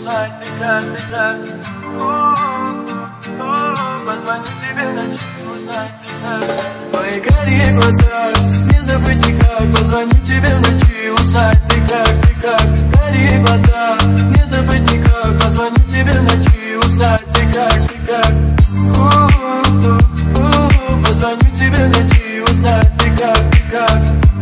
узнать, ты как. Позвоню тебе ночью, узнать, ты как. Твои карие глаза, не забыть никак. Позвоню тебе в ночи, узнать, ты как. Карие глаза, не забыть никак. Позвоню тебе в ночи, узнать, ты как. Позвоню тебе в ночи, узнать, ты как.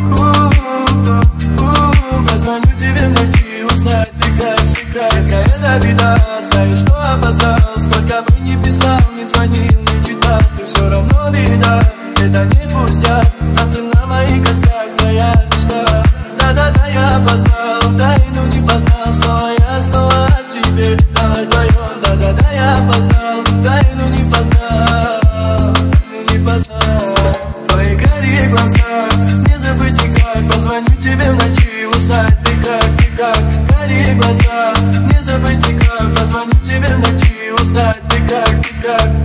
Позвоню тебе в ночи, узнать, ты как. Детка, это беда, знаю, что опоздал. Сколько бы ни писал, не звонил, не читал, ты все равно беда. Это не пустяк, танцы на моих костях, твоя мечта. Да-да-да, я опоздал, тайну не познал. Снова я, снова о тебе, давай вдвоем. Да-да-да, я опоздал, тайну не познал, не познал. Твои карие глаза, не забыть никак. Позвоню тебе в ночи, узнать, ты как. Карие глаза, не забыть никак. Позвоню тебе в ночи, узнать, ты как.